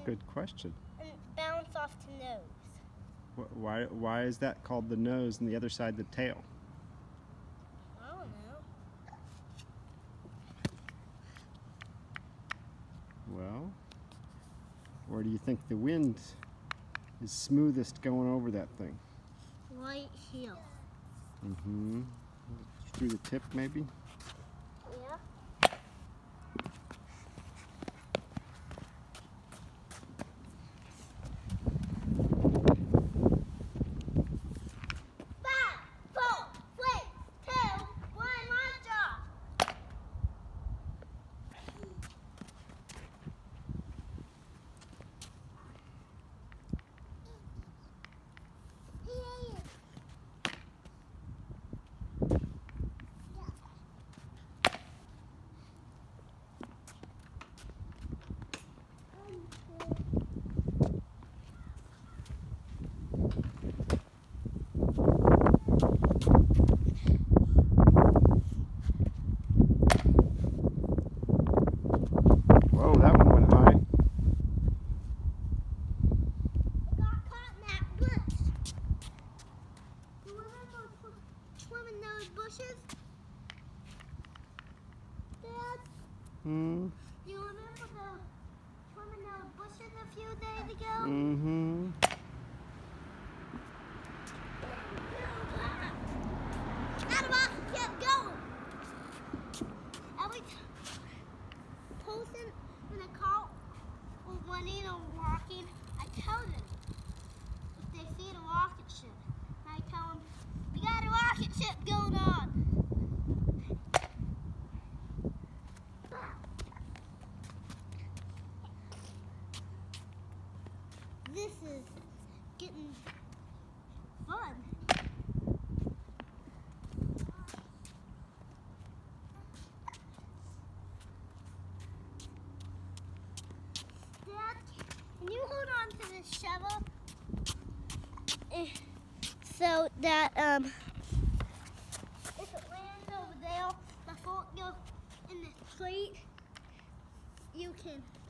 good question. And bounce off the nose. Why is that called the nose and the other side the tail? I don't know. Well, where do you think the wind is smoothest going over that thing? Right here. Mm-hmm. Through the tip, maybe? Yeah. Whoa, that one went high. It got caught in that bush. You remember swimming those bushes? Dad? Hmm. You remember swimming those bushes a few days ago? Mm-hmm. That rocket kept going. Every person in the car was running or walking, I tell them if they see the rocket ship. I tell them, we got a rocket ship going on. This is getting fun. Dad, can you hold on to this shovel? So that if it lands over there before it goes in the street, you can